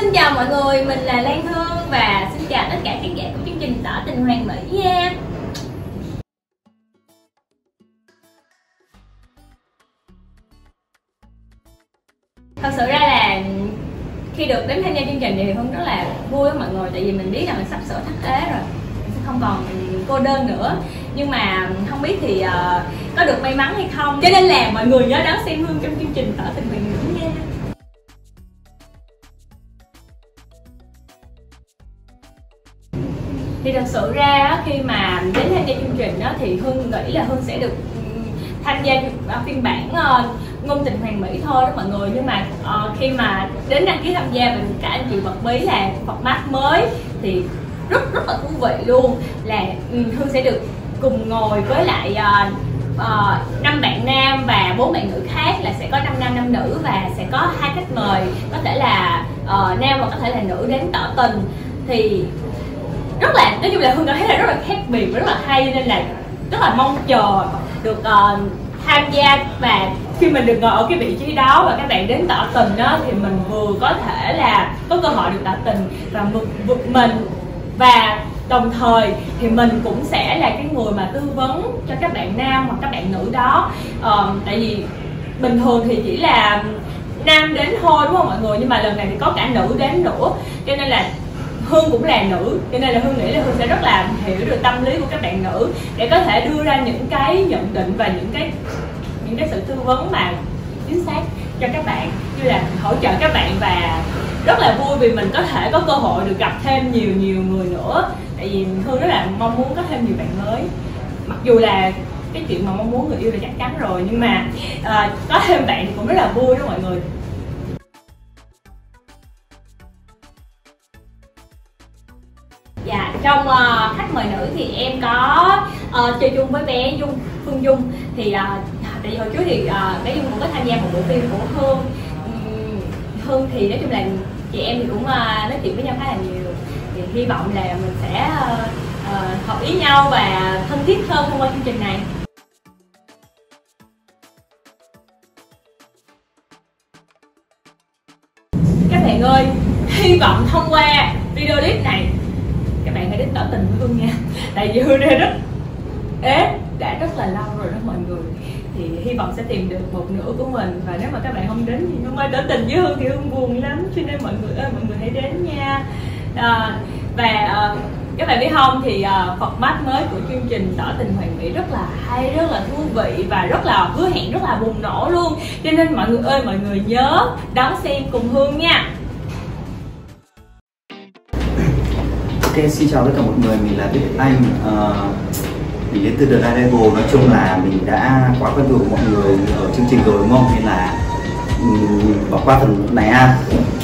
Xin chào mọi người, mình là Lan Hương và xin chào tất cả khán giả của chương trình Tỏ Tình Hoàn Mỹ nha. Thật sự ra là khi được đến tham gia chương trình thì Hương rất là vui với mọi người, tại vì mình biết là mình sắp sửa thất ế rồi, mình sẽ không còn cô đơn nữa. Nhưng mà không biết thì có được may mắn hay không, cho nên là mọi người nhớ đón xem Hương trong chương trình Tỏ Tình Hoàn Mỹ nha. Thì thật sự ra khi mà đến tham gia chương trình đó, thì Hương nghĩ là Hương sẽ được tham gia phiên bản ngôn tình hoàn mỹ thôi đó mọi người. Nhưng mà khi mà đến đăng ký tham gia, mình cả anh chị bật mí là format mới thì rất là thú vị luôn, là Hương sẽ được cùng ngồi với lại 5 bạn nam và 4 bạn nữ khác, là sẽ có 5 nam 5 nữ và sẽ có 2 khách mời, có thể là nam và có thể là nữ đến tỏ tình. Thì rất là, nói chung là Hương cảm thấy là rất là khác biệt và rất là hay, nên là rất là mong chờ được tham gia. Và khi mình được ngồi ở cái vị trí đó và các bạn đến tỏ tình đó, thì mình vừa có thể là có cơ hội được tỏ tình và vượt mình, và đồng thời thì mình cũng sẽ là cái người mà tư vấn cho các bạn nam hoặc các bạn nữ đó. Tại vì bình thường thì chỉ là nam đến thôi đúng không mọi người, nhưng mà lần này thì có cả nữ đến nữa, cho nên là Hương cũng là nữ, cho nên là Hương nghĩ là Hương sẽ rất là hiểu được tâm lý của các bạn nữ để có thể đưa ra những cái nhận định và những cái sự tư vấn mà chính xác cho các bạn, như là hỗ trợ các bạn. Và rất là vui vì mình có thể có cơ hội được gặp thêm nhiều người nữa, tại vì Hương rất là mong muốn có thêm nhiều bạn mới. Mặc dù là cái chuyện mà mong muốn người yêu là chắc chắn rồi, nhưng mà có thêm bạn cũng rất là vui đó mọi người. Dạ, trong khách mời nữ thì em có chơi chung với bé Phương Dung. Thì tại vì hồi trước thì bé Dung cũng có tham gia một bộ phim của Hương. Hương thì nói chung là chị em thì cũng nói chuyện với nhau khá là nhiều. Thì hy vọng là mình sẽ hợp ý nhau và thân thiết hơn thông qua chương trình này. Các bạn ơi, hy vọng thông qua video clip này các bạn hãy đến tỏ tình với Hương nha. Tại vì Hương đã rất là lâu rồi đó mọi người. Thì hy vọng sẽ tìm được một nửa của mình. Và nếu mà các bạn không đến thì không ai tỏ tình với Hương thì Hương buồn lắm. Cho nên mọi người ơi, mọi người hãy đến nha. Các bạn biết không, thì format mới của chương trình Tỏ Tình Hoàn Mỹ rất là hay, rất là thú vị và rất là hứa hẹn, rất là bùng nổ luôn. Cho nên mọi người ơi, mọi người nhớ đón xem cùng Hương nha. Ok, xin chào tất cả mọi người, mình là Viết Anh. Mình đến từ The Daredevil. Nói chung là mình đã quá quen thuộc mọi người ở chương trình rồi đúng không? Nên là bỏ qua phần này ha.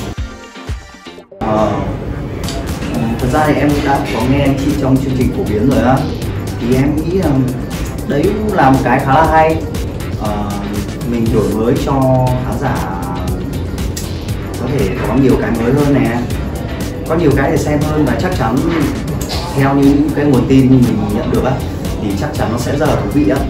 Thật ra thì em đã có nghe anh chị trong chương trình phổ biến rồi á. Thì em nghĩ là đấy cũng là một cái khá là hay. Mình đổi mới cho khán giả có thể có nhiều cái mới hơn nè, có nhiều cái để xem hơn, và chắc chắn theo những cái nguồn tin mình nhận được á thì chắc chắn nó sẽ rất là thú vị á.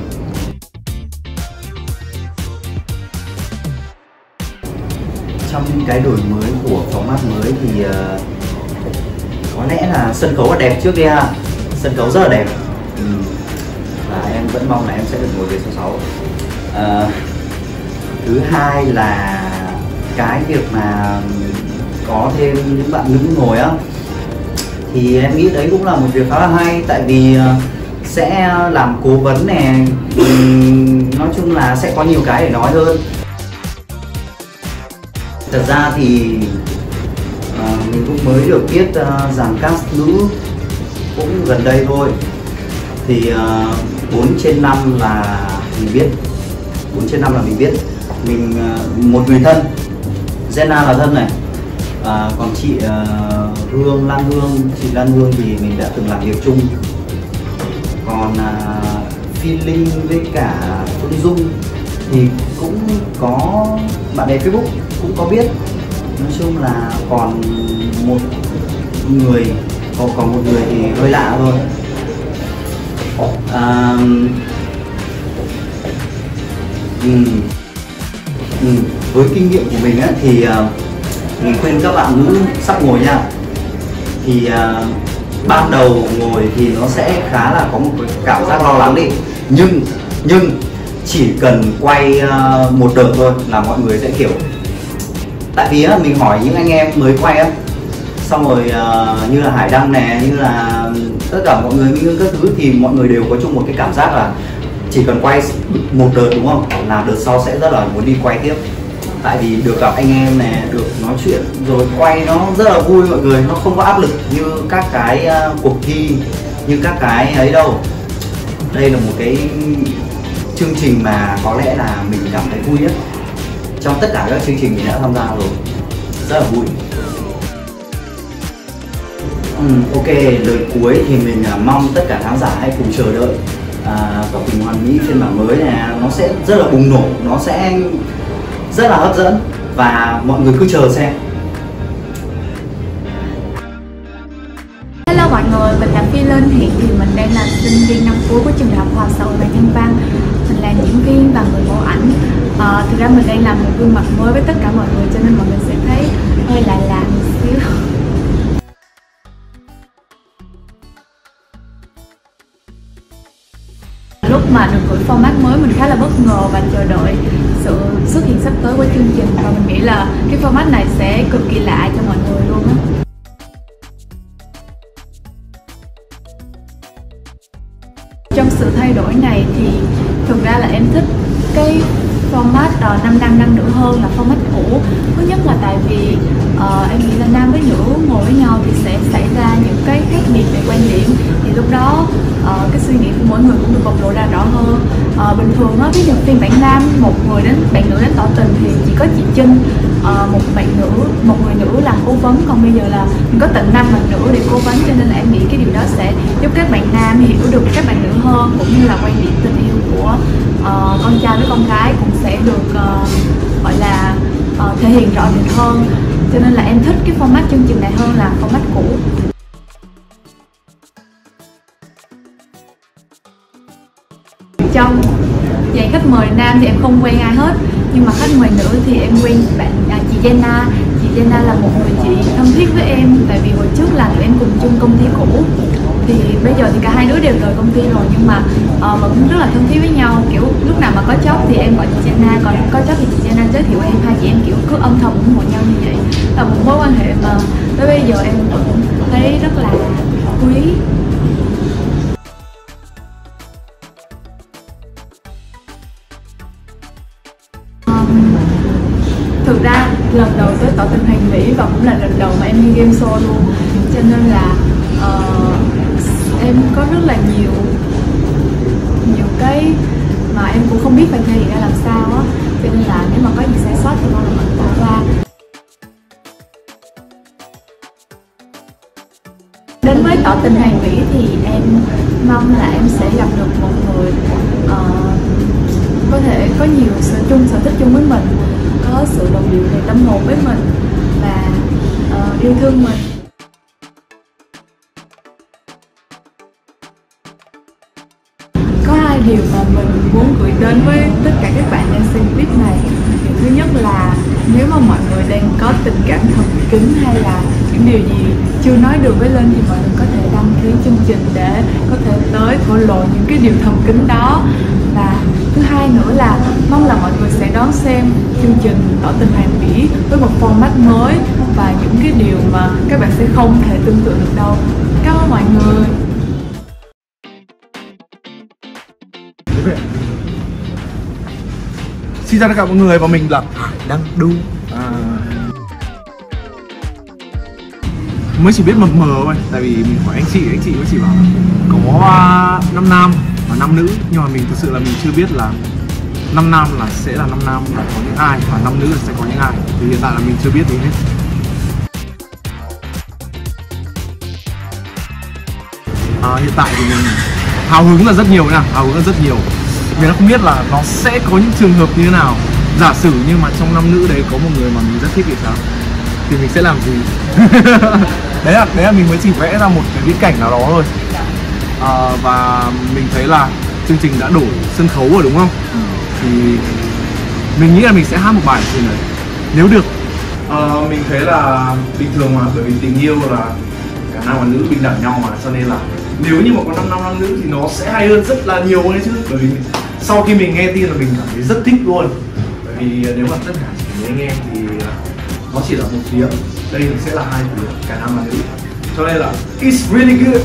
Trong những cái đổi mới của format mới thì có lẽ là sân khấu là đẹp trước đi ha, sân khấu rất là đẹp. Và em vẫn mong là em sẽ được ngồi về số 6. Thứ hai là cái việc mà có thêm những bạn nữ ngồi á, thì em nghĩ đấy cũng là một việc khá là hay, tại vì sẽ làm cố vấn nè, nói chung là sẽ có nhiều cái để nói hơn. Thật ra thì mình cũng mới được biết dàn cast nữ cũng gần đây thôi, thì 4/5 là mình biết, 4/5 là mình biết. Mình một người thân, Jenna là thân này, còn chị Lan Hương thì mình đã từng làm việc chung. Còn Feeling với cả Phương Dung thì cũng có bạn bè Facebook cũng có biết. Nói chung là còn một người thì hơi lạ thôi. Với kinh nghiệm của mình á, thì mình khuyên các bạn nữ sắp ngồi nha, thì ban đầu ngồi thì nó sẽ khá là có một cái cảm giác lo lắng đi, nhưng chỉ cần quay một đợt thôi là mọi người sẽ kiểu, tại vì mình hỏi những anh em mới quay á, xong rồi như là Hải Đăng nè, như là tất cả mọi người Minh Hưng các thứ, thì mọi người đều có chung một cái cảm giác là chỉ cần quay một đợt đúng không, là đợt sau sẽ rất là muốn đi quay tiếp. Tại vì được gặp anh em nè, được nói chuyện rồi quay nó rất là vui mọi người, nó không có áp lực như các cái cuộc thi, như các cái ấy đâu. Đây là một cái chương trình mà có lẽ là mình cảm thấy vui nhất trong tất cả các chương trình mình đã tham gia rồi, rất là vui. Ok, lời cuối thì mình mong tất cả khán giả hãy cùng chờ đợi Tỏ Tình Hoàn Mỹ phiên bản mới này, nó sẽ rất là bùng nổ, nó sẽ rất là hấp dẫn và mọi người cứ chờ xem. Hello mọi người, mình là Phi Linh. Hiện thì mình đang là sinh viên năm cuối của trường Đại học Khoa học Xã hội và Nhân văn. Mình là diễn viên và người mẫu ảnh. Thực ra mình đang làm một gương mặt mới với tất cả mọi người, cho nên mọi người sẽ thấy hơi lạ một xíu. Lúc mà được gửi format mới mình khá là bất ngờ và chờ đợi sự xuất hiện sắp tới của chương trình, và mình nghĩ là cái format này sẽ cực kỳ lạ cho mọi người luôn á. Trong sự thay đổi này thì thực ra là em thích cái format 5 nam 5 nữ hơn là format cũ. Thứ nhất là tại vì em nghĩ là nam với nữ ngồi với nhau thì sẽ xảy ra những cái khác biệt về quan điểm, thì lúc đó cái suy nghĩ của mỗi người cũng được bộc lộ ra rõ hơn. Bình thường á, ví dụ phiên bản nam bạn nữ đến tỏ tình thì chỉ có chị Trinh, một người nữ làm cố vấn, còn bây giờ là mình có tận 5 bạn nữ để cố vấn, cho nên là em nghĩ cái điều đó sẽ giúp các bạn nam hiểu được các bạn nữ hơn, cũng như là quan điểm tình yêu của con trai với con gái cũng sẽ được gọi là thể hiện rõ rệt hơn, cho nên là em thích cái format chương trình này hơn là format cũ. Trong dàn khách mời nam thì em không quen ai hết, nhưng mà khách mời nữ thì em quen chị Jenna. Chị Jenna là một người chị thân thiết với em, tại vì hồi trước là tụi em cùng chung công ty cũ. Thì bây giờ thì cả hai đứa đều rời công ty rồi, nhưng mà vẫn rất là thân thiết với nhau. Kiểu lúc nào mà có job thì em gọi chị Jenna, còn không có job thì chị Jenna giới thiệu em, hai chị em kiểu cứ âm thầm ủng hộ nhau như vậy. Là một mối quan hệ mà tới bây giờ em vẫn thấy rất là quý. Thực ra lần đầu tới Tỏ Tình Hoàn Mỹ và cũng là lần đầu mà em đi game show luôn, cho nên là em có rất là nhiều cái mà em cũng không biết phải thể hiện ra làm sao á, cho nên là nếu mà có gì sai sót thì mong là mọi người bỏ qua. Đến với Tỏ Tình Hoàn Mỹ thì em mong là em sẽ gặp được một người có thể có nhiều sở thích chung với mình, có sự đồng điệu về tâm hồn với mình và yêu thương mình. Có hai điều mà mình muốn gửi đến với tất cả các bạn đang xem clip này. Điều thứ nhất là nếu mà mọi người đang có tình cảm thầm kín hay là những điều gì chưa nói được với Linh thì mọi người có thể đăng ký chương trình để có thể tới thổ lộ những cái điều thầm kín đó. Và thứ hai nữa là mong là mọi người sẽ đón xem chương trình Tỏ Tình Hoàn Mỹ với một format mới và những cái điều mà các bạn sẽ không thể tưởng tượng được đâu. Cảm ơn mọi người. Xin chào tất cả mọi người, và mình là Hải Đăng Đu. Mới chỉ biết mập mờ thôi, tại vì mình hỏi anh chị mới chỉ bảo là có 5 nam và 5 nữ, nhưng mà mình thực sự là mình chưa biết là 5 nam là sẽ là 5 nam là có những ai và 5 nữ là sẽ có những ai, thì hiện tại là mình chưa biết gì hết. Hiện tại thì mình hào hứng là rất nhiều nha, mình đã không biết là nó sẽ có những trường hợp như thế nào. Giả sử nhưng mà trong 5 nữ đấy có một người mà mình rất thích thì sao, thì mình sẽ làm gì? đấy là mình mới chỉ vẽ ra một cái viễn cảnh nào đó thôi. Và mình thấy là chương trình đã đổi sân khấu rồi đúng không? Thì mình nghĩ là mình sẽ hát một bài trên đấy nếu được. Mình thấy là bình thường mà, bởi vì tình yêu là cả nam và nữ bình đẳng nhau mà, cho nên là nếu như mà có 5 nam nam nữ thì nó sẽ hay hơn rất là nhiều đấy chứ. Bởi vì sau khi mình nghe tin là mình cảm thấy rất thích luôn. Bởi vì nếu mà tất cả chỉ mới nghe thì nó chỉ là một phía, đây sẽ là hai phía, cả nam và nữ, cho nên là it's really good.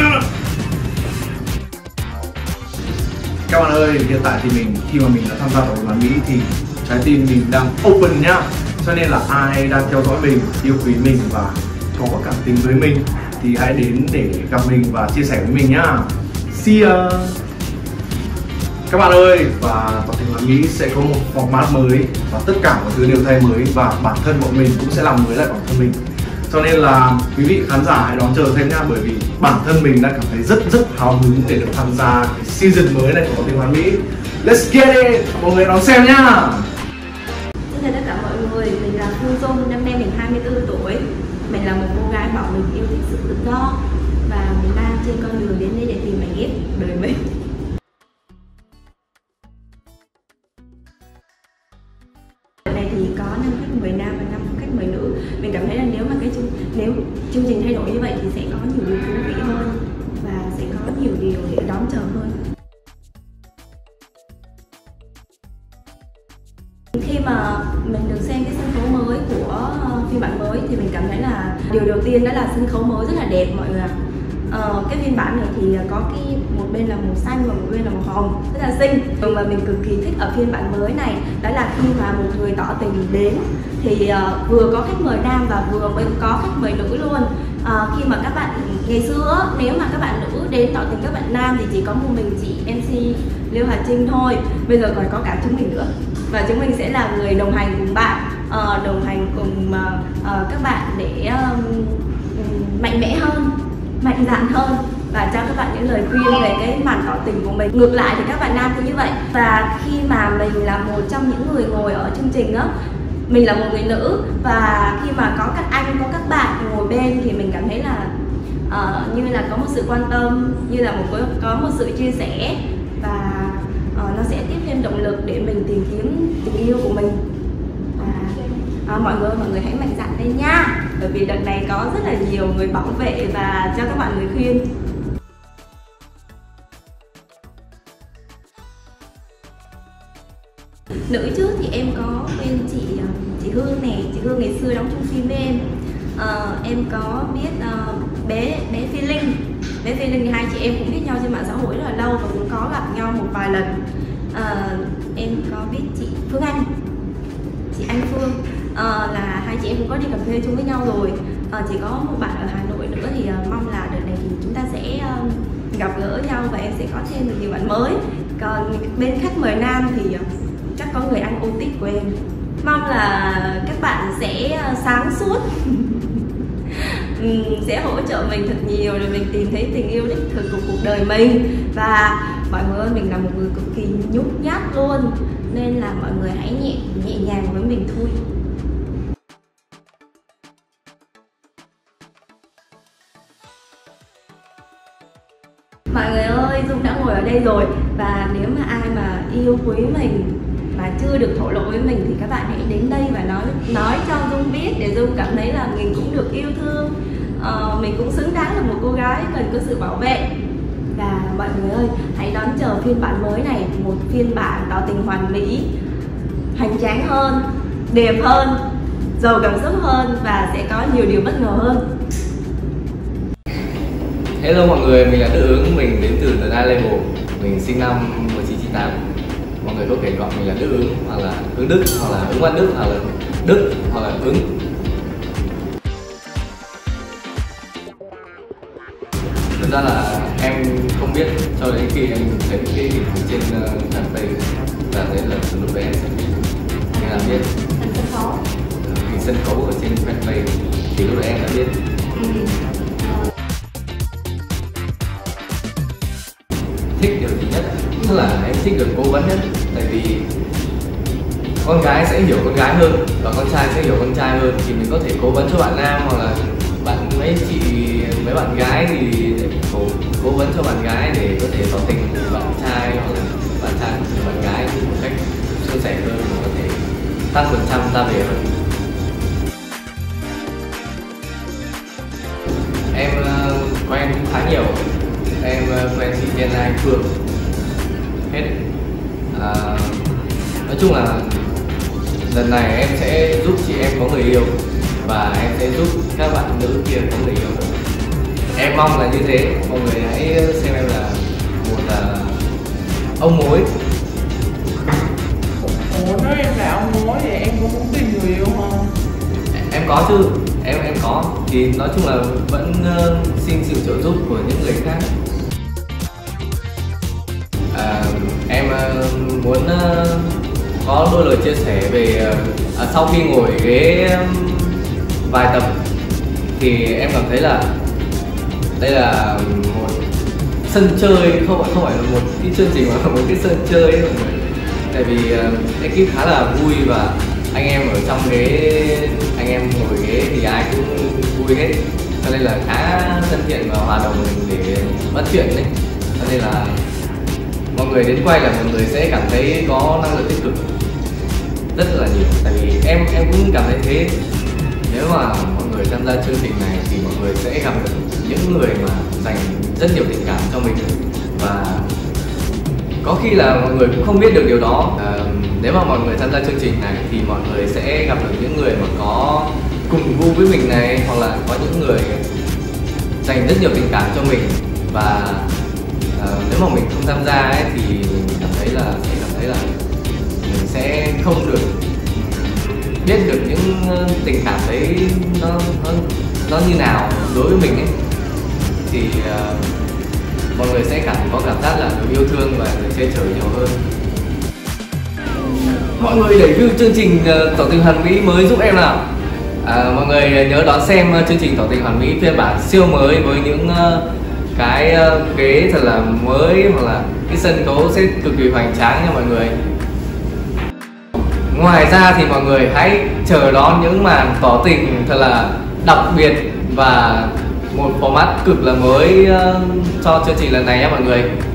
Các bạn ơi, hiện tại thì khi mà mình đã tham gia vào đoàn Mỹ thì trái tim mình đang open nhá. Cho nên là ai đang theo dõi mình, yêu quý mình và có cảm tình với mình thì hãy đến để gặp mình và chia sẻ với mình nhá. See ya. Các bạn ơi, và Tỏ Tình Hoàn Mỹ sẽ có một format mới và tất cả mọi thứ đều thay mới, và bản thân bọn mình cũng sẽ làm mới lại bản thân mình. Cho nên là quý vị khán giả hãy đón chờ thêm nha, bởi vì bản thân mình đang cảm thấy rất hào hứng để được tham gia cái season mới này của Tỏ Tình Hoàn Mỹ. Let's get it, mọi người đón xem nhá. Xin chào tất cả mọi người, mình là Phương Dung, năm nay mình 24 tuổi. Mình là một cô gái bảo mình yêu thích sự tự do và mình đang trên con đường đến đây để tìm mảnh ghép đời mình. Lần này thì có 5 khách mời nam và 5 khách mời nữ. Mình cảm thấy là nếu chương trình thay đổi như vậy thì sẽ có nhiều điều thú vị hơn và sẽ có nhiều điều để đón chờ hơn. Khi mà mình được xem cái sân khấu mới của phiên bản mới thì mình cảm thấy là điều đầu tiên đó là sân khấu mới rất là đẹp mọi người ạ. Cái phiên bản này thì có một bên là màu xanh và một bên là màu hồng, rất là xinh. Điều mà mình cực kỳ thích ở phiên bản mới này đó là khi mà một người tỏ tình đến thì vừa có khách mời nam và vừa có khách mời nữ luôn. Khi mà các bạn ngày xưa nếu mà các bạn nữ đến tỏ tình các bạn nam thì chỉ có một mình chị MC Liêu Hà Trinh thôi. Bây giờ còn có cả chúng mình nữa, và chúng mình sẽ là người đồng hành cùng bạn, đồng hành cùng các bạn để mạnh mẽ hơn, mạnh dạn hơn và cho các bạn những lời khuyên về cái màn tỏ tình của mình. Ngược lại thì các bạn nam cũng như vậy. Và khi mà mình là một trong những người ngồi ở chương trình đó, mình là một người nữ, và khi mà có các anh, có các bạn ngồi bên thì mình cảm thấy là như là có một sự quan tâm, như là có một sự chia sẻ, và nó sẽ tiếp thêm động lực để mình tìm kiếm tình yêu của mình. Và mọi người hãy mạnh dạn lên nha, bởi vì đợt này có rất là nhiều người bảo vệ và cho các bạn lời khuyên. Nữ trước thì em có quen chị Hương này, chị Hương ngày xưa đóng trong phim với em. Em có biết bé Phi Linh. Bé Phi Linh thì hai chị em cũng biết nhau trên mạng xã hội rất là lâu và cũng có gặp nhau một vài lần. Em có biết chị Phương Anh, chị Anh Phương, là hai chị em cũng có đi cà phê chung với nhau rồi. Chỉ có một bạn ở Hà Nội nữa thì mong là đợt này thì chúng ta sẽ gặp gỡ nhau và em sẽ có thêm được nhiều bạn mới. Còn bên khách mời nam thì chắc có người anh ô tích của em. Mong là các bạn sẽ sáng suốt, sẽ hỗ trợ mình thật nhiều để mình tìm thấy tình yêu đích thực của cuộc đời mình. Và mọi người ơi, mình là một người cực kỳ nhút nhát luôn, nên là mọi người hãy nhẹ nhàng với mình thôi. Mọi người ơi, Dung đã ngồi ở đây rồi, và nếu mà ai mà yêu quý mình mà chưa được thổ lộ với mình thì các bạn hãy đến đây và nói cho Dung biết, để Dung cảm thấy là mình cũng được yêu thương, mình cũng xứng đáng là một cô gái cần có sự bảo vệ. Và mọi người ơi, hãy đón chờ phiên bản mới này, một phiên bản tỏ tình hoàn mỹ, hoành tráng hơn, đẹp hơn, giàu cảm xúc hơn và sẽ có nhiều điều bất ngờ hơn. Hello mọi người, mình là Đức Ứng, mình đến từ The Night Label, mình sinh năm 1998. Mọi người có thể gọi mình là Đức Ứng, hoặc là Ứng Đức, hoặc là Ứng Văn Đức, hoặc là Đức, hoặc là Ứng. Thực ra là em không biết cho đến khi em thấy cái hình trên fanpage, và đấy là lúc đấy em sẽ biết, nên là biết hình sân khấu ở trên fanpage thì lúc đấy em đã biết. Thích điều gì nhất? Tức là em thích được cố vấn nhất, tại vì con gái sẽ hiểu con gái hơn và con trai sẽ hiểu con trai hơn, thì mình có thể cố vấn cho bạn nam hoặc là mấy bạn gái thì để cố vấn cho bạn gái để có thể tỏ tình với bạn trai, hoặc là bạn trai với bạn gái một cách suôn sẻ hơn, có thể tăng phần trăm ra về hơn. em quen cũng khá nhiều. Em quen chị Thiên Anh Phương hết. Nói chung là lần này em sẽ giúp chị em có người yêu và em sẽ giúp các bạn nữ kia có người yêu. Em mong là như thế, mọi người hãy xem em là một ông mối. Ủa, nói em là ông mối thì em có muốn tìm người yêu không? Em có chứ, em có. Thì nói chung là vẫn xin sự trợ giúp của những người khác. Em muốn có đôi lời chia sẻ về sau khi ngồi ghế vài tập thì em cảm thấy là đây là một sân chơi, không phải là một cái chương trình mà là một cái sân chơi ấy mọi người. Tại vì ekip khá là vui và anh em ở trong ghế, anh em ngồi ghế thì ai cũng vui hết, cho nên là khá thân thiện và hòa đồng để bắt chuyện đấy. Cho nên là mọi người đến quay là mọi người sẽ cảm thấy có năng lượng tích cực rất là nhiều. Tại vì em cũng cảm thấy thế. Nếu mà mọi người tham gia chương trình này thì mọi người sẽ gặp được những người mà dành rất nhiều tình cảm cho mình, và có khi là mọi người cũng không biết được điều đó. Nếu mà mọi người tham gia chương trình này thì mọi người sẽ gặp được những người mà có cùng gu với mình này, hoặc là có những người dành rất nhiều tình cảm cho mình. Và nếu mà mình không tham gia ấy, thì mình cảm thấy là mình sẽ không được biết được những tình cảm đấy nó như nào đối với mình ấy. Thì mọi người sẽ có cảm giác là được yêu thương và được che chở nhiều hơn. Mọi người để view chương trình Tỏ Tình Hoàn Mỹ mới giúp em nào. Mọi người nhớ đón xem chương trình Tỏ Tình Hoàn Mỹ phiên bản siêu mới với những cái ghế thật là mới, hoặc là cái sân khấu sẽ cực kỳ hoành tráng nha mọi người. Ngoài ra thì mọi người hãy chờ đón những màn tỏ tình thật là đặc biệt và một format cực là mới cho chương trình lần này nhé mọi người.